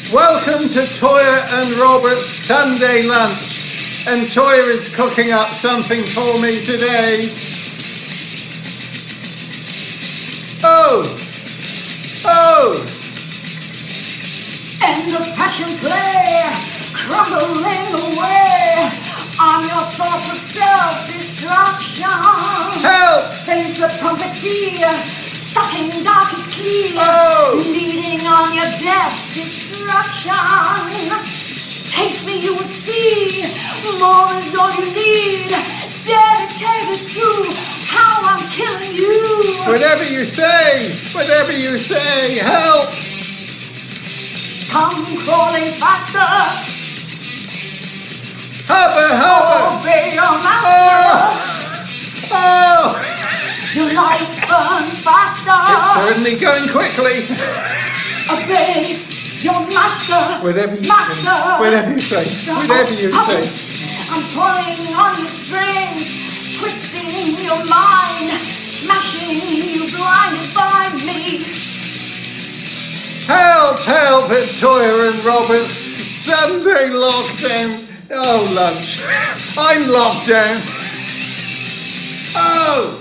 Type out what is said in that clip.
Welcome to Toyah and Robert's Sunday lunch. And Toyah is cooking up something for me today. Oh! End of passion play, crumbling away. I'm your source of self-destruction. Help! Face the trumpet fear, sucking dark is clear. Oh! Leading on your death's destruction. Taste me, you will see. More is all you need. Dedicated to how I'm killing you. Whatever you say, help! Come crawling faster. Hubba! Obey your master. Oh! Your life burns faster. It's certainly going quickly. Obey your master. Whatever you master. say. Whatever you say. Whatever you say. I'm pulling on your strings, twisting your mind, smashing you blinded by me. Help at Toyah and Robert's Sunday lockdown. Oh, lunch. I'm locked down. Oh!